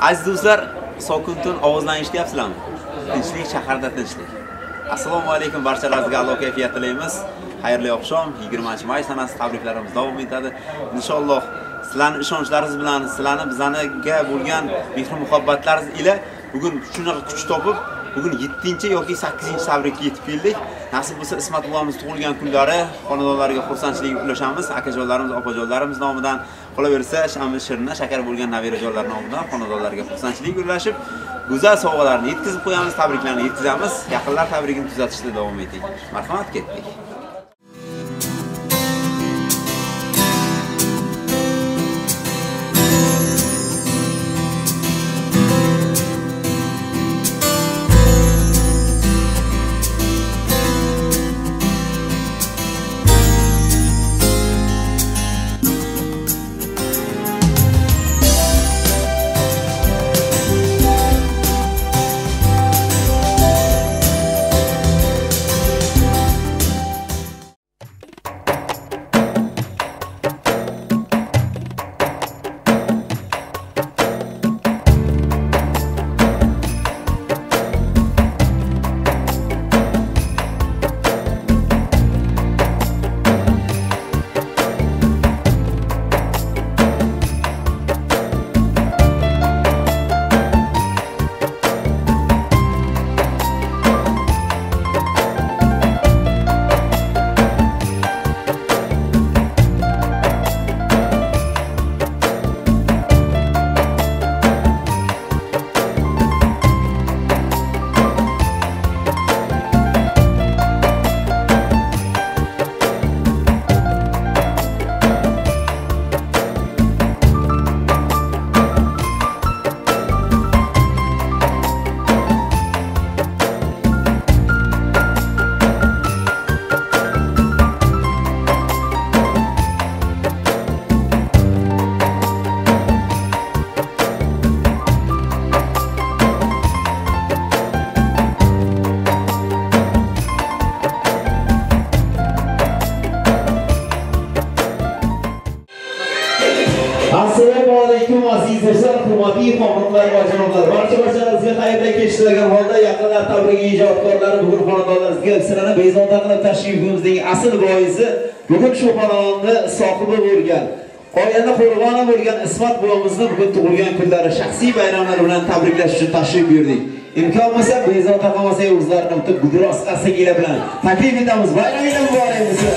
Aziz do'stlar, Sokuntun ovozdan eshityapsizlarmi? Tinchlik, shaharda tinchlik. Assalomu alaykum, barchalaringizga Alloh kayfiyat tilaymiz. Xayrli oqshom, 20-may sanasi tabriklarimiz davom etadi. Inshaalloh sizlarning ishonchlaringiz bilan, sizlarning bizlarga bo'lgan mehr-muhabbatlaringiz ila bugun shunaqa kuch topib, bugun 7 yoki 8 tabrikka yetib keldik. Nasib bo'lsa Ismat buvomiz tug'ilgan kunlari xonadonlarga xursandchilik ulashamiz. Akajonlarimiz, opajonlarimiz nomidan, qolaversa shamiz shirna shakar bo'lgan nabirajonlar nomidan xonadonlarga xursandchilik ulashib, go'zal sovg'alarni yetkazib qo'yamiz, tabriklarni yetkazamiz. Yaqinlar tabrigini tuzatishda davom eting. Marhamat, ketdik. Assalomu alaykum aziz do'stlar, hurmatli xonimlar va janoblar. Barchalaringizga xayrli kechdilagan holda yaqinlar tabrigi ijodkorlari bugun xonadonlaringizga sizlarni bezovta qilib tashrifimizning asl boisi bugun shu xonadonni sohibi bo'lgan, oilani qurboni bo'lgan Ismat buvomizni bugun tug'ilgan kunlari, shaxsiy bayramlari bilan tabriklash uchun tashrif buyurdik. Imkon bo'lsa bezovta qilmasak o'zlarini o'tib gudros qassagilar bilan taklif etamiz. Bayramingiz muborak bo'lsin.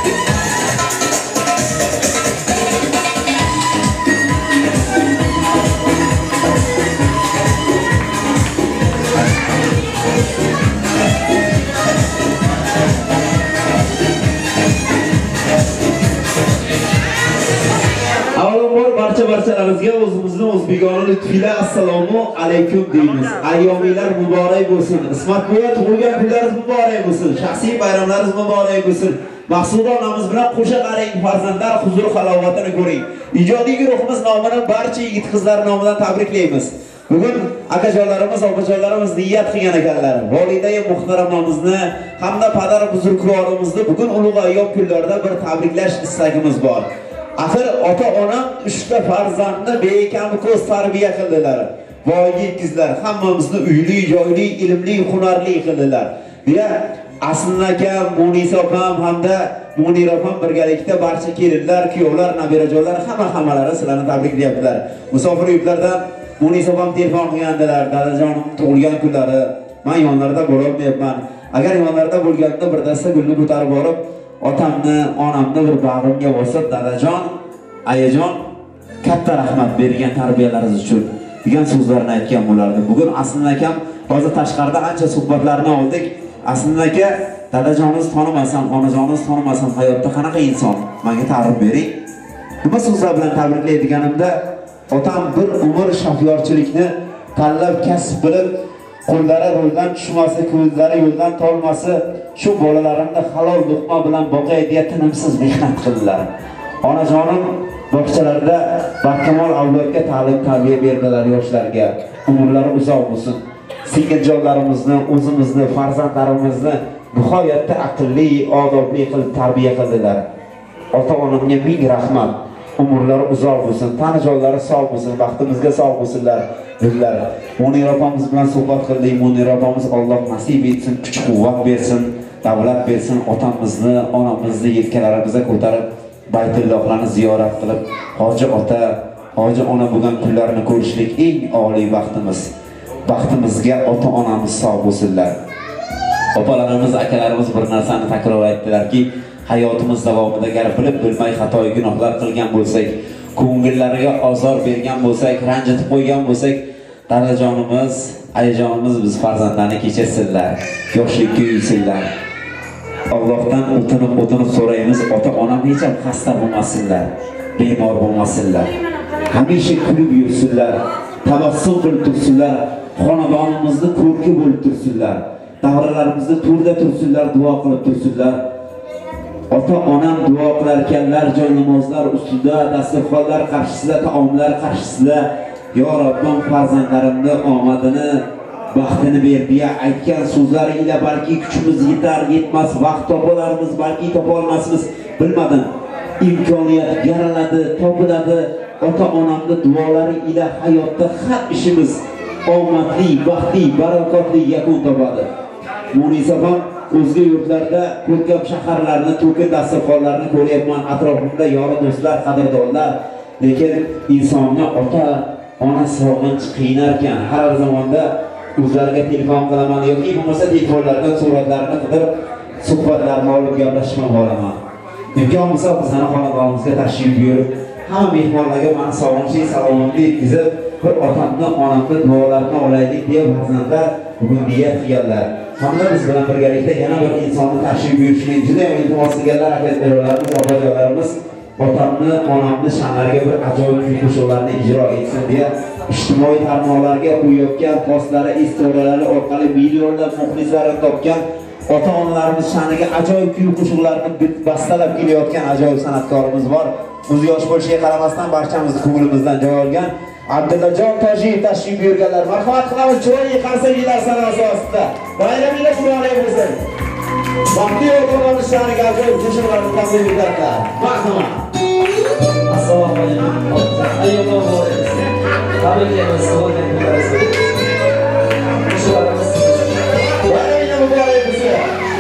Barchalaringizga o'zimizning o'zbekona lutfila assalomu alaykum deymiz. Ayyominglar muborak bo'lsin. Ismat buva tug'ilgan kunlaringiz muborak bo'lsin. Shaxsiy bayramlaringiz muborak bo'lsin. Maqsuda onamiz bilan qo'sha qaring, farzandlar huzur halovatini ko'ring. Ijodiy guruhimiz nomidan barcha yigit qizlar nomidan tabriklaymiz. Bugun akajonlarimiz, opajonlarimiz niyat qilgan ekanlar. Volidai muhtaramamizni hamda padar buzrukvorimizni bugun ulug' ayyom kunlarida bir tabriklash istagimiz bor. Axir ota-onam 3 ta farzandni bekam ko'z tarbiya qildilar. Voyaga yetkizdilar. Hammamizni uyli, joyli, ilmli, hunarli qildilar. Buya Asl akam, Munisa opam hamda Munira opam birgalikda barcha kelinlar, kuyovlar, nabirajonlar hammalari sizlarni tabriklayaptilar. Musofir yurtlardan Munisa opam telefon qilgandilar. Dadajonim tug'ilgan kunlari, men yonlarida bo'lmayapman. Agar yonlarida bo'lganimda bir dasta gulni ko'tarib borib otamni, onamni bir bag'rimga bosib, dadajon, ayajon, katta rahmat bergan tarbiyalaringiz uchun degan so'zlarni aytgan bo'lardi. Bugun Asl akam hozir tashqarida ancha suhbatlarni oldik. Asl aka, dadajoningizni tanimasam, onajoningizni tanimasam, hayotda qanaqa inson? Menga ta'rif bering. Nima so'zlar bilan tabriklaydiganimda, otam bir umr shofyorchilikni tanlab kasb qilib, qo'llari yo'ldan tushmasa, ko'zlari yo'ldan tolmasa, shu bolalarimni halol luqma bilan boqay deya tinimsiz mehnat qildilar. Onajonim bog'chalarda barkamol avlodga ta'lim tarbiya berdilar yoshlarga. Umrlari uzoq bo'lsin. Singiljonlarimizni, o'zimizni, farzandlarimizni nihoyatda aqlli, odobli qilib tarbiya qildilar. Ota-onamga ming rahmat. umrlar uzoq bo'lsin, tani jonlari sog' bo'lsin, baxtimizga sog' bo'lsinlar. Bizlar Munir opamiz bilan suhbat qildik. Munir opamiz Alloh nasib etsin, kuch-quvvat bersin, davlat bersin, otamizni, onamizni yelkalarimizga ko'tarib Baytullohlarni ziyorat qilib, hoji ota, hoji ona bo'lgan kunlarni ko'rishlik eng oliy baxtimiz. Baxtimizga ota-onamiz sog' bo'lsinlar. Opalarimiz, akalarimiz bir narsani takror aytdilarki, hayotimiz davomida agar bilib bilmay xato gunohlar qilgan bo'lsak, ko'ngillariga ozor bergan bo'lsak, ranjitib qo'ygan bo'lsak, dadajonimiz, ayajonimiz biz farzandlarni kechirsinlar, yoshlikka yuysinlar. Allohdan o'tinib so'raymiz, ota-onam hech ham xasta bo'lmasinlar, bemor bo'lmasinlar. Hamisha kulib yursinlar, tabassum qilib tursinlar, xonadonimizni ko'rki bo'lib tursinlar. Davralarimizni turda tursinlar, duo qilib tursinlar. Ota-onam duo qilar ekanlar, joy namozlar ustida, dasturxonlar qarshisida, taomlar qarshisida, yo Robbim farzandlarimni omadini, baxtini ber deya aytgan so'zlari ila balki kuchimiz yetar, yetmas, vaqt topalarimiz, balki topa olmasmiz, bilmadim. Imkoniyat yaraladi, topiladi. Ota-onamni duolari ila hayotda har ishimiz omadli, baxtli, barakotli yakun topadi. Munisafam o'zga yurtlarda ko'rkam shaharlarni, to'kin dasturxonlarni ko'ryapman, atrofimda yori do'stlar, qadrdonlar, lekin insonni ota-ona sog'inch qiynar ekan. Har zamonda o'zlariga telefon qilaman yoki bo'lmasa telefonlardan suratlarini qidirib, suhbatlarni olib gaplashib olaman. Imkon bo'lsa bizning xonadonimizga tashrif buyurib, hamma mehmonlarga meni sog'inchli salomimni yetkazib, bir otamni, onamni duolarini olaylik deya farzandlar bugun niyat qilganlar. Hamda biz bilan birgalikda yana bir insonni tashrif buyurishni juda ham iltimos qilganlar akalarimiz, opalarimiz otamni, onamni sha'nlariga bir ajoyib qo'shiqlarni ijro etsin deya ijtimoiy tarmoqlarga qo'yayotgan postlari, istoriyalari orqali millionlab muxlislarni topgan ota-onalarimiz sha'niga ajoyib qo'shiqlarni bastalab kelayotgan ajoyib san'atkorimiz bor. O'zi yosh bo'lishiga qaramasdan barchamizni ko'nglimizdan joy olgan Abdullajon Tojiyev tashrif buyurganlar. Marhamat qilamiz chiroyli qarsaklar sanasi ostida. Bayramingiz muborak bo'lsin. Baxtli o'g'illarimiz sha'niga ajoyib qo'shiqlarni taqdim etadilar. Marhamat. Assalomu alaykum. Ayyuhlar bo'lsin. Tabriklaymiz. Qo'shiqlarimiz bayramingiz muborak bo'lsin.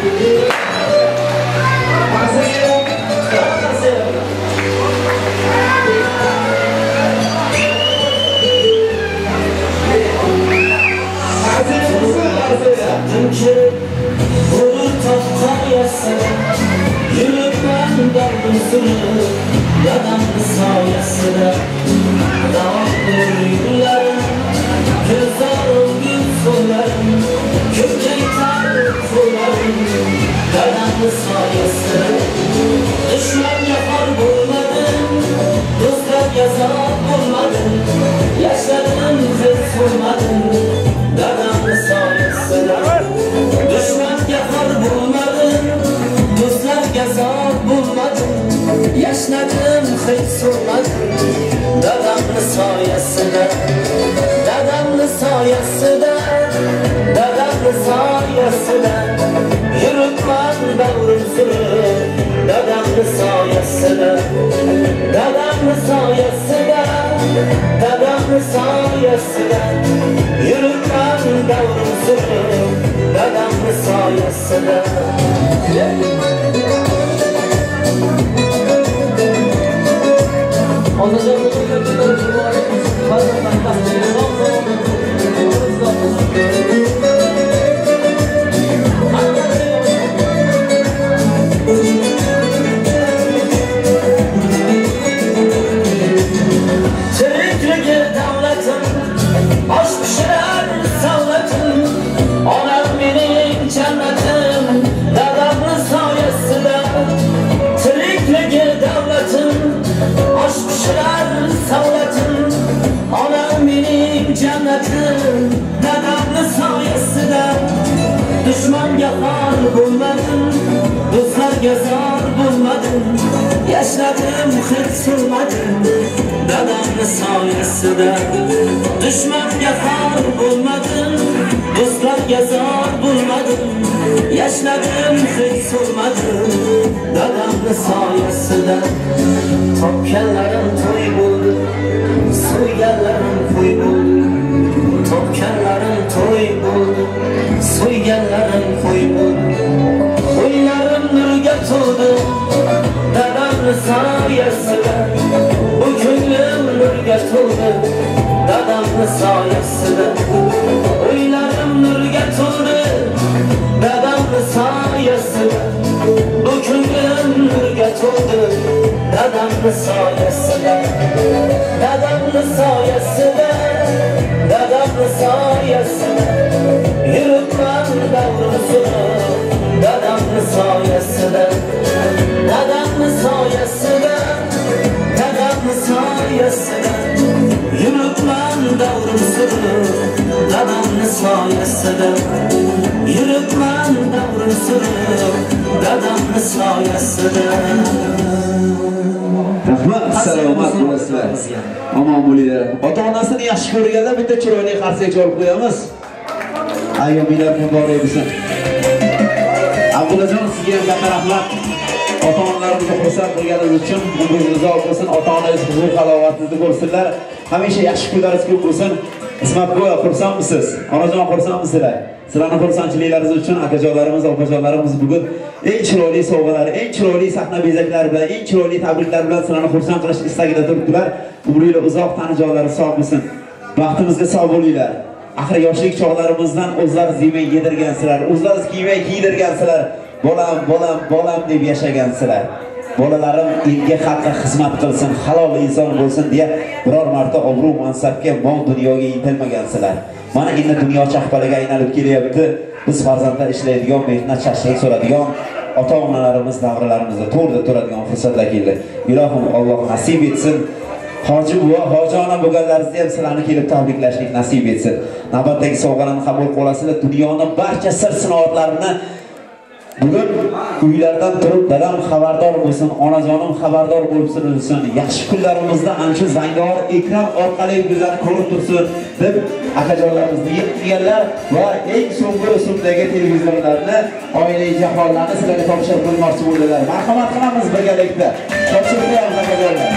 Gurur tapkan yasına yürütmen dardım sürü Yadanlı sayesine Dağılır yıllarım Göz ağrım gün solarım Kökçeyi tarım solarım Yadanlı sayesine Düşman yapar bulmadım Dostlar yazar bulmadım Yaşlarım hep sormadım Yadanlı sayesine Düşman yapar bulmadım Dostlar yazar bulmadım Yaşladım hiç sormadım Dadamlı sayesinde Dadamlı sayesinde Dadamlı sayesinde Yürütmem davrum sürü Dadamlı sayesinde Dadamlı sayesinde Dadamlı sayesinde Yürütmem davrum sürü Dadamlı sayesinde Türkiye devletim Aş pişirer savletim Anam benim cennetim Dadamlı sayesinde Türkiye devletim Aş pişirer savletim Anam benim cennetim Dadamlı sayesinde Düşman yakar bulmadım Dostlar yazar bulmadım Yaşladım hiç sormadım Dadamlı sayesinde Düşman yakar bulmadım Dostlar yazar bulmadım Yaşladım hiç sormadım Dadamlı sayesinde Topkenlerim soyasida bu ko'nglim nurga to'ldi dadamni soyasida o'ylarim nurga to'ldi dadamni soyasida bu ko'nglim nurga to'ldi dadamni soyasida dadamni soyasida dadamni soyasida yuribman davrim surib dadamni soyasida dadamni soyasida dadamni soyasida yuribman davrim surib dadamni soyasida yuribman davrim surib dadamni soyasida. Rahmat, salomat bo'lasizlar. Omon bo'linglar. Ota-onasini yaxshi ko'rganda bitta chiroyli qarsak olib qo'yamiz. Ayyominglar muborak bo'lsin. Abdullajon, sizga ham katta rahmat. Ota-onalarimizni xursand qilganingiz uchun umringiz uzoq bo'lsin. Ota-onangiz huzur halovatingizni ko'rsinlar. Hamisha yaxshi kunlaringiz ko'p bo'lsin. Ismat boya, xursandmisiz? Onajon, xursandmisizlar? Sizlarning xursandchiliklaringiz uchun akajonlarimiz, opajonlarimiz bugun eng chiroyli sovg'alar, eng chiroyli sahna bezaklari bilan, eng chiroyli tabriklar bilan sizlarni xursand qilish istagida turibdilar. Umringlar uzoq, tanijonlari sog' bo'lsin. Vaqtimizga sog' bo'linglar. Axir yoshlik chog'larimizdan o'zlaringiz yemay yedirgansizlar, o'zlaringiz kiymay kiydirgansizlar. Bolam, bolam, bolam deb yashagansizlar. Bolalarim elga xalqqa xizmat qilsin, halol inson bo'lsin deya biror marta obro' mansabga, mol dunyoga intilmagansizlar. Mana endi dunyo chaqpaliga aylanib kelyapti. Biz farzandlar ishlaydigan, mehnat chashlik so'radigan ota-onalarimiz davralarimizda to'g'ri turadigan fursatlar keldi. Ilohim Alloh nasib etsin. Hoji buva, hojona bo'lganlaringizni ham sizlarni kelib tabriklashlik nasib etsin. Navbatdagi sovg'alarni qabul qilasizlar. Dunyoning barcha sir-sinoatlarini bugun uylardan turib dadam xabardor bo'lsin, onajonim xabardor bo'lsin, yaxshi kunlarimizda ana shu zangor ekran orqali bizlarni ko'rib tursin deb akajonlarimizni yetganlar va eng so'nggi rusumdagi televizorlarni, oilaviy jahonlarni sizlarga topshirib qo'ymoqchi bo'ldilar. Marhamat qilamiz birgalikda. Topshirib qo'yamiz akajonlar.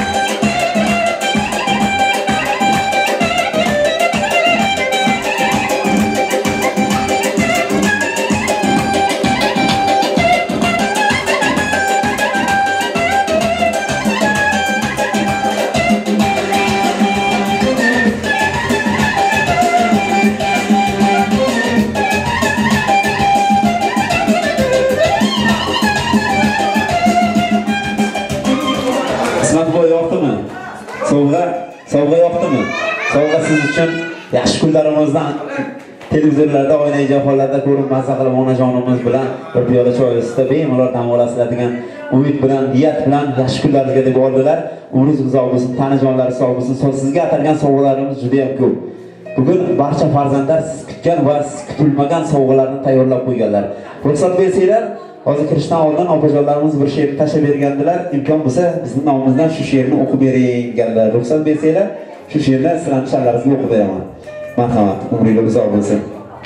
Sovg'a yoqdimi? Sovg'a siz uchun yaxshi kunlarimizdan televizorlarda, oilaviy jahonlarda ko'rib mazza qilib onajonimiz bilan bir piyola choy isitib bemalol dam olasizlar degan umid bilan, niyat bilan yaxshi kunlaringizga deb oldilar. Umringiz uzoq bo'lsin, tanijonlari sog' bo'lsin. Sizga atalgan sovg'alarimiz juda ham ko'p. Bugun barcha farzandlar siz kutgan va siz kutilmagan sovg'alarni tayyorlab qo'yganlar. Ruxsat bersanglar, hozir kirishdan oldin opajonlarimiz bir she'r tashlab bergandilar. Imkon bo'lsa, bizning nomimizdan shu she'rni o'qib bering deganlar. Ruxsat bersanglar, shu she'rni sizlarning sha'nlaringizga o'qib beraman. Marhamat, umringiz uzoq bo'lsin.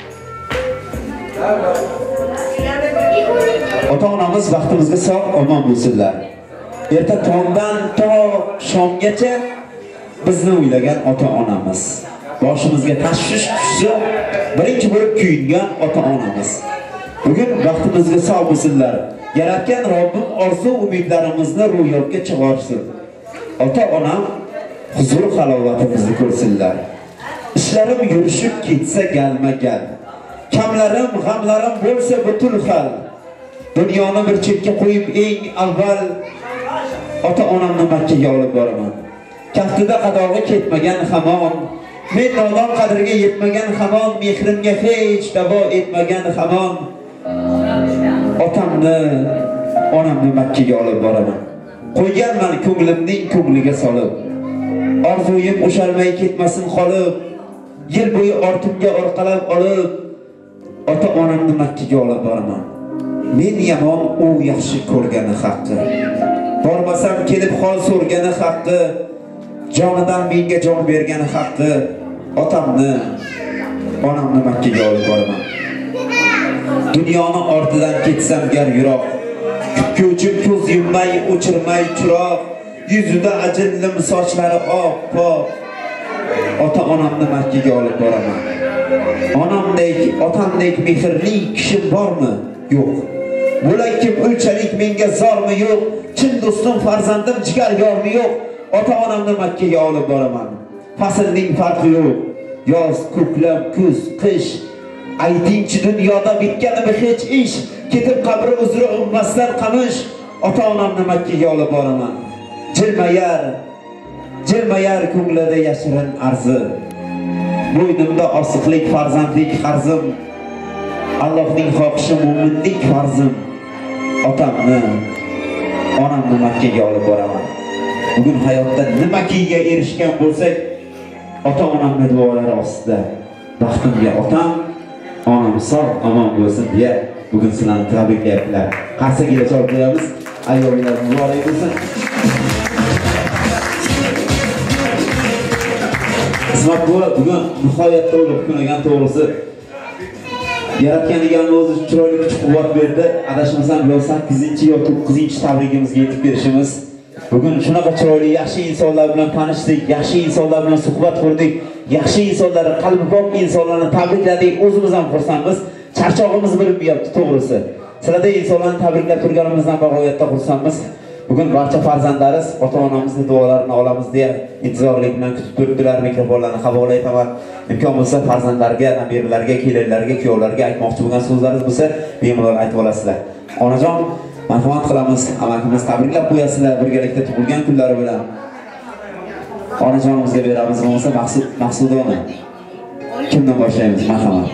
Ota-onamiz vaqtimizga sog' omon bo'lsinlar. Erta tongdan to shomgacha bizni o'ylagan ota-onamiz. Boshimizga tashvish tushsa, birinchi bo'lib kuyingan ota-onamiz. Bugun vaqtimizga sog' bo'lsinlar. Yaratgan Robbim orzu umidlarimizni ro'yobga chiqarsin. Ota-onam huzur halovatimizni ko'rsinlar. Ishlarim yurishib ketsa galma-gal. Kamlarim, g'amlarim bo'lsa butul xal. Dunyoni bir chetga qo'yib eng avval ota-onamni Makkaga olib boraman. Kaftida qadog'i ketmagan hamon, men nodon qadriga yetmagan hamon, mehrimga hech davo etmagan hamon. Otamni, onamni Makkaga olib boraman. Qo'yganman ko'nglimning ko'ngliga solib. Orzuyim o'shalmay ketmasin qolib. Yil bo'yi ortimga orqalab olib, ota-onamni Makkaga olib boraman. Men yomon, u yaxshi ko'rgani haqqi. Bormasam kelib hol so'rgani haqqi. Jonidan menga jon bergani haqqi. Otamni, onamni Makkaga olib boraman. Dunyoni ortidan ketsam gar yuroq. Kutuvchim ko'z yummay, o'chirmay chiroq. Yuzida ajinlim sochlari oppoq. Ota-onamni Makkaga olib boraman. Onamdek, otamdek mehrli kishim bormi? Yo'q. Bo'lak kim unchalik menga zormi? Yo'q. Chin do'stim, farzandim, jigargorim yo'q. Ota-onamni Makkaga olib boraman. Faslning farqi yo'q. Yoz, ko'klam, kuz, qish. Aytingchi dunyoda bitganimi hech ish? Ketib qabri uzri ummasdan qamish. Ota-onamni Makkaga olib boraman. Jilmayar ko'nglida yashirin arzi. Bo'ynimda osiqlik, farzandlik qarzim. Allohning xohishi mo'minlik farzim. Otamni, onamni Makkaga olib boraman. Bugun hayotda nimakiga erishgan bo'lsak, ota-onamning duolari ostida baxtimga otam, onam sog' omon bo'lsin deya bugun sizlarni tabriklayaptilar. Qarsaga chalib qo'yamiz. Ayollar muborak bo'lsin. Xizmat buva bugun nihoyatda o'lib kunagan to'g'risi. Yaratgan egamni o'zi chiroyli kuch-quvvat berdi. Adashmasam yo 8-chi yo 9-chi tabrigimizga yetib kelishimiz. Bugun shunaqa chiroyli yaxshi insonlar bilan tanishdik, yaxshi insonlar bilan suhbat qurdik, yaxshi insonlar, qalbi pok insonlarni tabrikladik. O'zimiz ham xursandmiz. Charchog'imiz bilinmayapti to'g'risi. Sizlarda insonlarni tabriklab turganimizdan bag'oyatda xursandmiz. Bugun barcha farzandlaringiz ota-onamizning duolarini olamiz deya intizorlik bilan kutib turibdilar. Mikrofonlarni havola etaman. Imkon bo'lsa farzandlarga, nabiralarga, kelinlarga, kuyovlarga aytmoqchi bo'lgan so'zlaringiz bo'lsa, bemalol aytib olasizlar. Onajon, marhamat qilamiz, amakimiz tabriklab qo'yasizlar birgalikda tug'ilgan kunlari bilan. Onajonimizga beramiz, bo'lmasa Maqsudona. Kimdan boshlaymiz? Marhamat.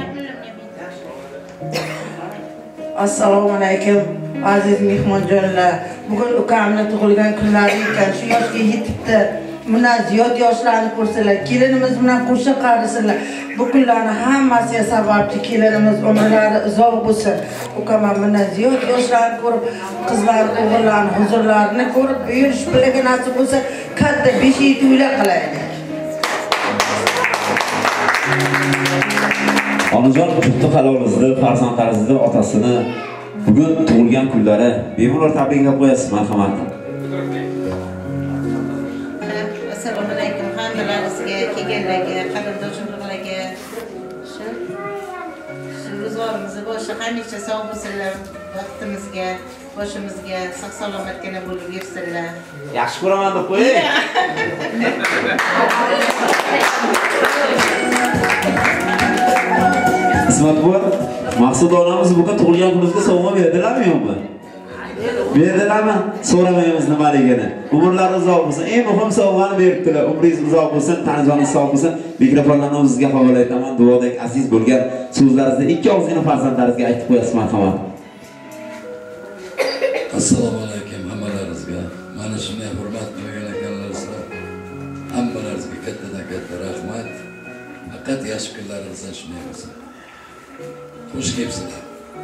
Assalomu alaykum aziz mehmonjonlar. Bugun ukamni tug'ilgan kunlari ekan, shu yoshga yetibdi. Bundan ziyod yoshlarni ko'rsalar, kelinimiz bilan qo'shiq qarisinlar. Bu kunlarni hammasiga sababchi kelinimiz umrlari uzoq bo'lsin. Ukam bundan ziyod yoshlarni ko'rib, qizlar, o'g'illarni huzurlarini ko'rib, buyurish bilan nasib bo'lsa, katta 5 to'ylar qilaylik. Onajon, juftli halolingizni, farzandlaringizni, otasini bugun tug'ilgan kunlari bemalol tabriklab qo'yasiz, marhamat. Assalomu alaykum hammalaringizga, kelganlarga, qarindoshlarga. Shu ro'zg'orimizni boshi hamisha sog' bo'lsinlar, vaqtimizga, boshimizga sog'-salomatgina bo'lib yursinlar. Yaxshi ko'raman deb qo'ying. Xizmat bu Maqsud onamiz bugun tug'ilgan kuningizga sovg'a berdilarmi yo'qmi? Berdilarmi? So'ramaymiz nimaligini. Umrlar uzoq bo'lsin. Eng muhim sovg'ani beribdilar. Umringiz uzoq bo'lsin, tanajoningiz sog' bo'lsin. Mikrofonlarni o'zingizga havola etaman. Duodek aziz bo'lgan so'zlaringizni ikki og'izgina farzandlaringizga aytib qo'yasiz, marhamat. Assalomu alaykum hammalaringizga. Mana shunday hurmat qilgan ekanlarsizlar. Hammalaringizga kattadan katta rahmat. Faqat yaxshi kunlaringizdan shunday bo'lsin. Xush kelibsizlar.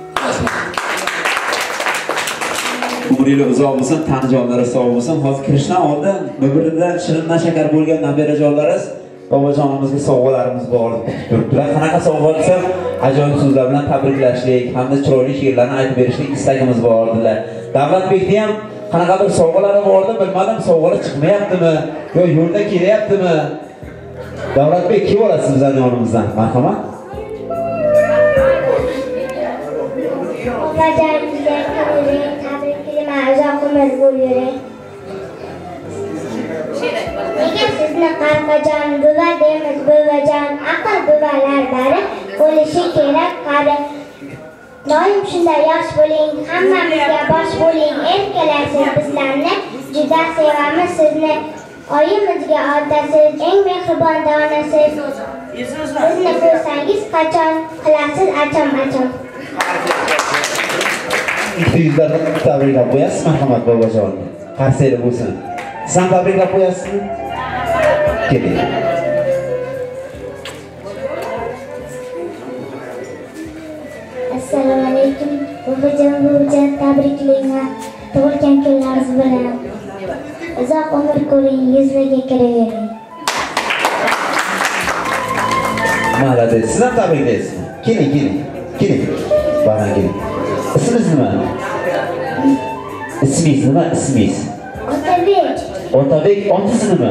Umringiz uzoq bo'lsin, tanajonlari sog' bo'lsin. Hozir kirishdan oldin bir-biridan shirindan shakar bo'lgan nabirajonlaringiz bobojonimizga sovg'alarimiz bor deb turibdilar. Qanaqa sovg'a desam, ajoyib so'zlar bilan tabriklashlik hamda chiroyli she'rlarni aytib berishlik istagimiz bor dedilar. Davlatbekda ham qanaqadir sovg'alari bordi, bilmadim, sovg'alar chiqmayaptimi yo yo'lda kelyaptimi? Davlatbek, kim olasiz bizning yonimizdan? Marhamat. Nega sizni Qarqajon buva deymiz, buvajon, aql buvalar bari bo'lishi kerak qari. Doim shunday yosh bo'ling, hammamizga bosh bo'ling, erkalar siz bizlarni juda sevamiz sizni. Oyimizga otasiz, eng mehribon donasiz. Bizni ko'rsangiz qachon qilasiz acham-acham. Yuzlarni tabriklab qo'yasiz, marhamat bobojon. Qarsayli bo'lsin. Sen tabriklab qo'yasizmi? Keling. Assalomu alaykum. Buvajon, tabriklayman. Tug'ilgan kunlaringiz bilan. Uzoq umr ko'ring, yuzlarga kiravering. Malades. Siz ham tabriklaysizmi? Keling. Bana keling. İsmingiz nima? İsmingiz nima? İsmingiz? Otabek. Otabek, otasi nima?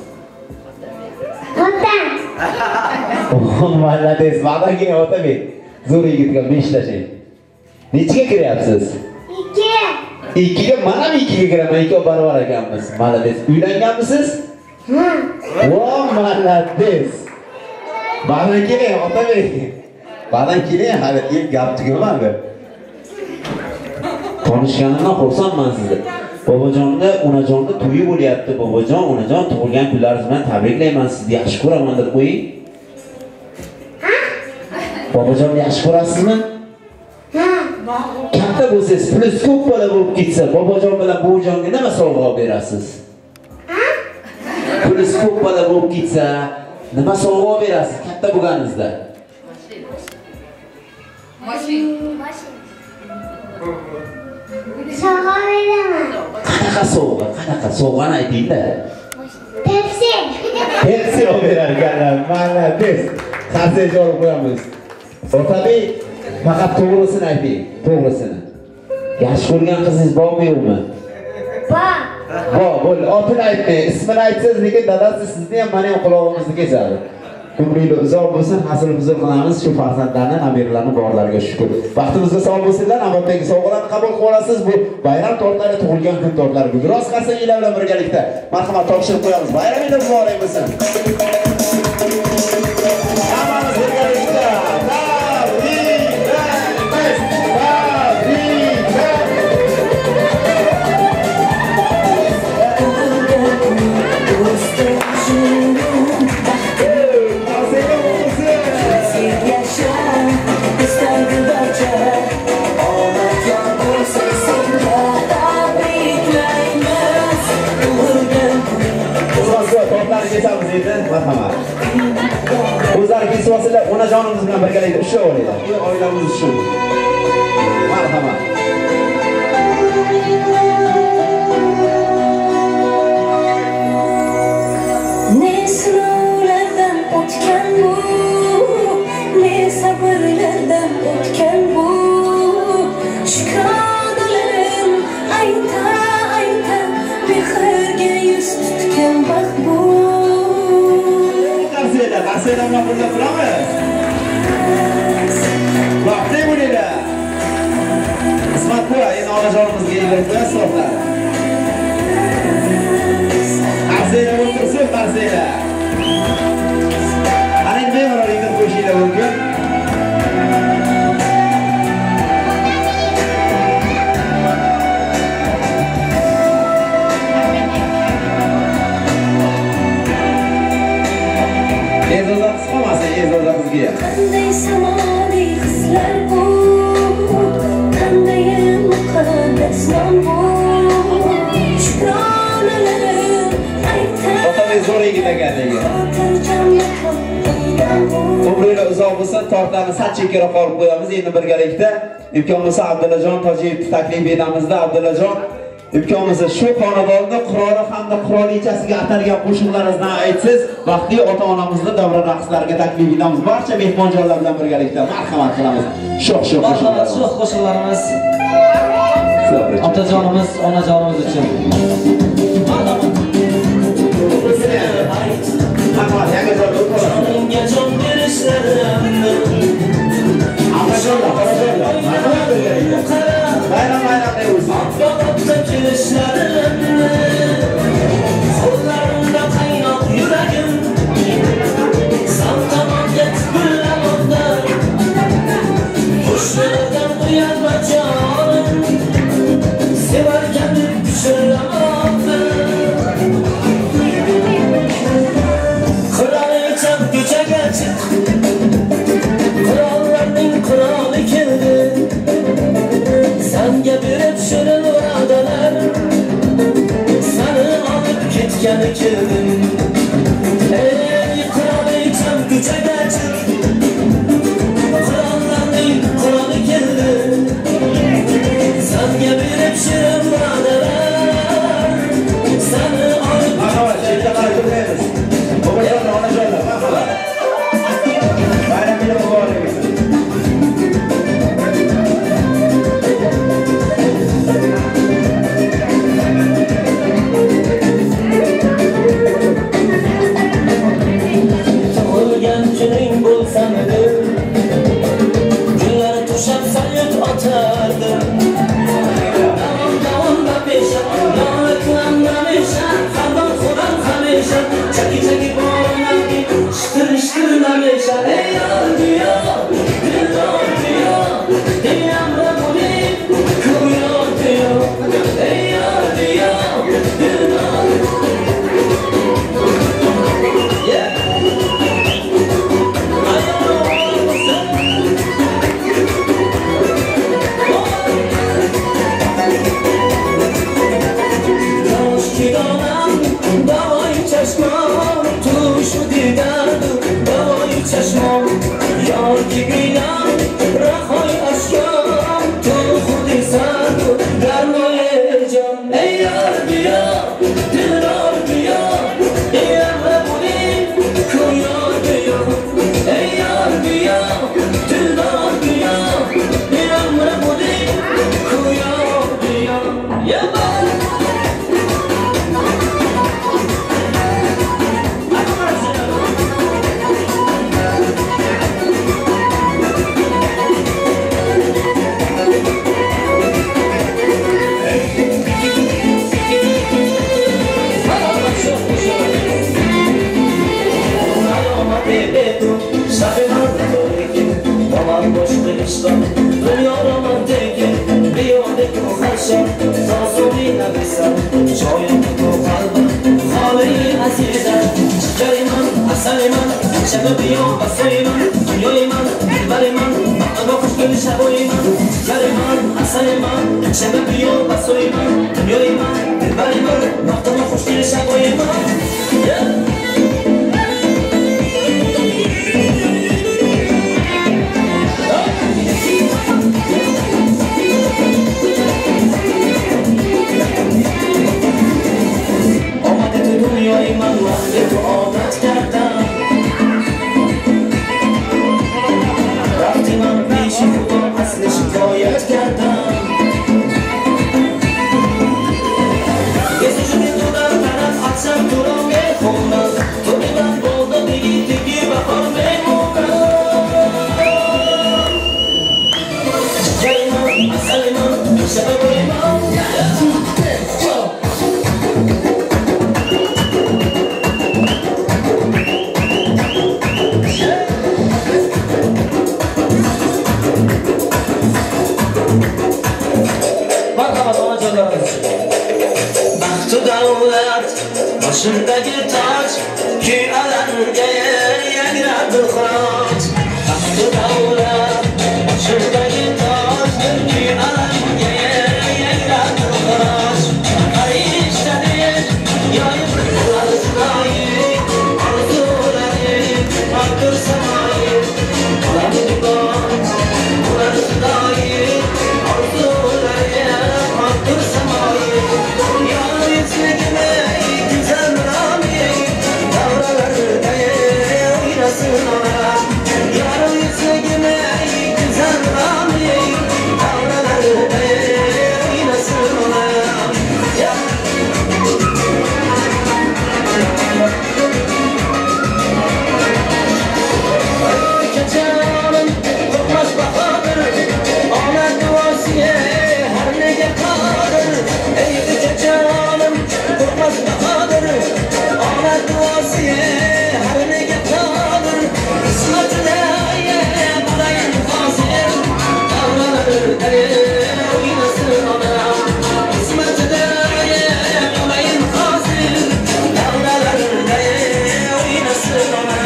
Ota. Oh, malades. Bana keling Otabek. Zo'r yigitga beshlashing. Nechiga kiryapsiz? 2. 2 ga mana 2 ga kiraman, 2 barobar ekanmiz. Malades. Uylanganmisiz? Voh, malades. Ba'dan keling, Otabek. Ba'dan keling, hali ilk gap tugamadi. Konuşganimdan xursandman sizni. Bobojonni, onajonning to'yi bo'lyapti. Bobojon, onajon tug'ilgan kunlaringiz bilan tabriklayman sizni. Yaxshi ko'raman deb qo'ying. Bobojonni yaxshi ko'rasizmi? Katta bo'lsangiz, pulus ko'p bola bo'lib ketsa, bobojon bilan buvijonga nima sovg'a berasiz? Pulus ko'p bola bo'lib ketsa, nima sovg'a berasiz katta bo'lganingizda? Mashina. Sovg'a beraman. Qanaqa sovg'a? Qanaqa sovg'ani ayting-da. Pepsi. Pepsi olib berar ekanlar. Malades. Qarsak olib qo'yamiz. Otabek, faqat to'g'risini ayting, to'g'risini. Yaxshi ko'rgan qizingiz bormi yo'qmi? Bor, bo'ldi. Otini aytmang, ismini aytsangiz, lekin dadasi sizni ham meni ham qulog'ingizni kesadi. Umringiz uzoq bo'lsin, hasil huzur qilamiz shu farzandlarni, nabiralarni borlariga shukr. Vaqtimizda sog' bo'lsinlar, navbatdagi sovg'alarni qabul qilib olasiz. Bu bayram tortlari, tug'ilgan kun tortlari. Biroz qarsaklar bilan birgalikda marhamat topshirib qo'yamiz. Bayramingiz muborak bo'lsin. Hammamiz birgalikda marhamat. O'zlari kesib olsalar, onajonimiz bilan birgalikda ushlab olinglar. Oilamiz uchun. Marhamat. Ne sınavlardan o'tgan bu, ne sabrlardan o'tgan bu. Shukronalarim ayta ayta mehrga yuz tutgan baxt bu. Qarsaylar maqulda turamiz. Vaqtli bo'linglar. Ismat qo'y, endi onajonimizga yig'ilib qo'yasiz so'zlar. Qarsaylar o'tirsin, qarsaylar. Ana endi bemalol yig'ilib qo'yishinglar mumkin. Qanday samodiy hislar bu, qanday muqaddas nom bu. Shukronalarim ayta. Otabek zo'r yigit ekan degan. Umringiz uzoq bo'lsin, tortlarni sal chekkaroq olib qo'yamiz. Endi birgalikda imkon bo'lsa Abdullajon Tojiyevni taklif etamiz-da. Abdullajon, imkon bo'lsa shu xonadonni qiroli hamda qirolichasiga atalgan qo'shiqlaringizni aytsangiz, vaqtli ota-onamizni davra raqslariga taklif etamiz. Barcha mehmonjonlar bilan birgalikda marhamat qilamiz. Sho'x-sho'x marhamat, sho'x qo'shiqlarimiz otajonimiz, onajonimiz uchun. Marhamat, yangi joyda o'tiramiz. Jon berishlarimni Onajonlar, onajonlar, marhamat birgalikda. Bayram bo'lsin. Yo'qotda kelishlarimni qo'llarimda qaynoq yuragim Santamonga tipillamoqda Qo'shnilardan uyatma jonim Sevarkan deb pishiramoqda Qirolicham ko'chaga chiq Qirollarning qiroli keldi Senga berib shirin va'dalar Seni olib ketgani keldim Ey qirolicham ko'chaga chiq Qirollarning qiroli keldi Senga berib shirin va'dalar دیدانم دوای چشمام تو شدی درد دوای چشمام یار که بینم رخای اشکام تو خودی سرد و گرمای جام ای یار بیا دلدار بیا ای امر بودی کو یار بیا ای یار بیا دلدار بیا ای امر بودی کو یار بیا یا دنیا رومانتیکه بیاده که خرشم تاسوری نبیسم شاید تو قلبم خاله عزیزم شکری من اصل من شب بیا بسری من دنیای من دلبر من اما خوشگل شبای من شکری من اصل من شب بیا بسری من دنیای من دلبر من اما خوشگل شبای من دنیای من وقت تو عادت کردم وقتی من پیش خدا اصل شکایت کردم کسی شده تو در طرف عکسم تو را میخونم تو به من بادا بگی دیگه بخار میمونم شکر من اصل من شبای من بخت و دولت başındaki taç ki alengeye یک رد خاط بخت و دولت başındaki taç ki alengeye یک رد خاط Karıştırır yayıp arzuları arzuları aktır semayı Kulağını dukat arzuları arzuları aktır semayı Yar yüzüne güzel rami davralarda oynasın ona Yar yüzüne güzel rami davralarda oynasın ona Keçanım korkmaz bahadır Ahmet duasiye her nege kadır Ey keçanım korkmaz bahadır Ahmet duasiye her nege kadır Kısmet deye bulayın fasir Davranır deye oynasın ona Kısmet deye bulayın fasir Davranır deye oynasın ona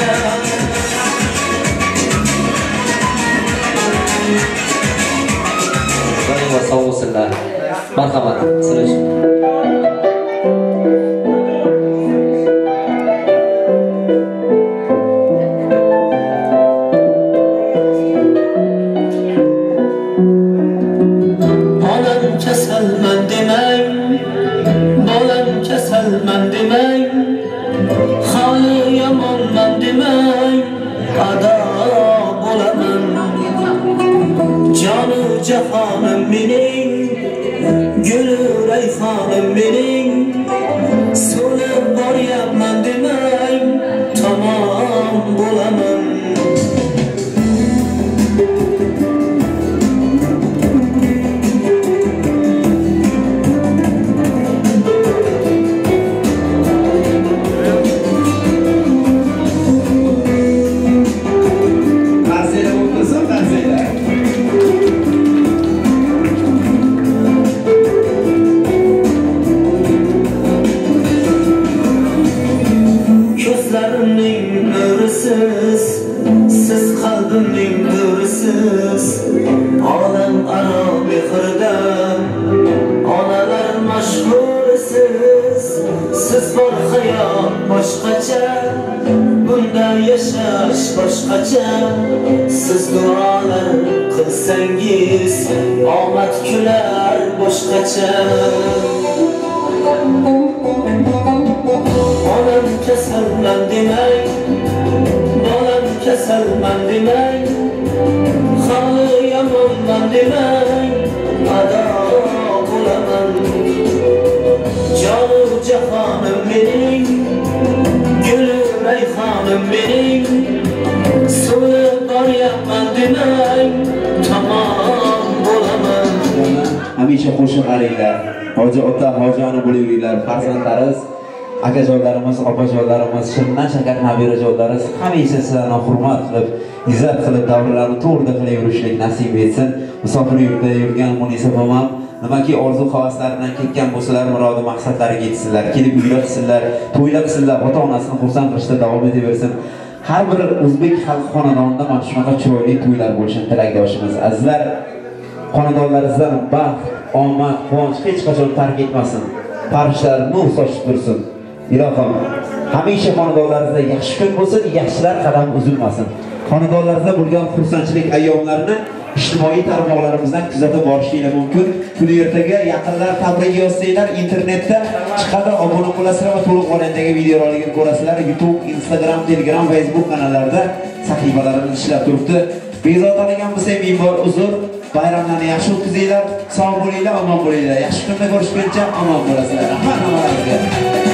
Doim sog' bo'lsinlar. Marhamat, sizlar Bolam kasalman demang, bolam kasalman demang, hali yomonman demang, ado bo'laman. Canı cefanım benim, gülü reyhanım benim So'lib boryapman demang, tamom bo'laman Ko'zlarining nurisiz siz bor hayot boshqacha, bunda yashash boshqacha. Siz duolar qilsangiz omad kular boshqacha. Onam kasalman demang, bolam kasalman demang, hali yomonman demang, ado bo'laman. Jonu jahonim mening, guli rayhonim mening, so'lib boryapman demang, tamom bo'laman. Hamisha qo'shiq aringlar. Hoji ota, hojoni bo'laveringlar. Farzandlarimiz, akajonlarimiz, opajonlarimiz, shundan shakar nabirajonlarimiz hamisha sizlarni hurmat qilib, izzat qilib davrlarni to'g'rida qilaverishlik nasib etsin. Musofir yurtda yurgan Munisa momam nimaki orzu havaslaridan ketgan bo'lsalar, murodi maqsadlariga yetsinlar, kelib uylar qilsinlar, to'ylar qilsinlar, ota-onasini xursand qilishda davom etaversin. Har bir o'zbek xalq xonadonida mana shunaqa chiroyli to'ylar bo'lishini tilakdoshimiz. Azizlar, xonadonlaringizdan baxt, omad, quvonch hech qachon tark etmasin. Farishtalar nur sochib tursin. Ilohim, hamisha xonadonlaringizda yaxshi kun bo'lsin, yaxshilar qadam uzilmasin. Xonadonlaringizda bo'lgan xursandchilik ayyomlarini ijtimoiy tarmoqlarimizdan kuzatib borishingiz mumkin. Kuni ertaga yaqinlar tabrik yozsanglar, internetda chiqadi, obuna bo'lasizlar va to'liq o'rindagi videorolikni ko'rasizlar. YouTube, Instagram, Telegram, Facebook kanallarida sahifalarimiz ishlab turibdi. Bezovta qilgan bo'lsak, ming bor uzr. Bayramlarni yaxshi o'tkazinglar, sog' bo'linglar, omon bo'linglar. Yaxshi kunda ko'rishguncha omon bo'lasizlar. Hamma nimalarga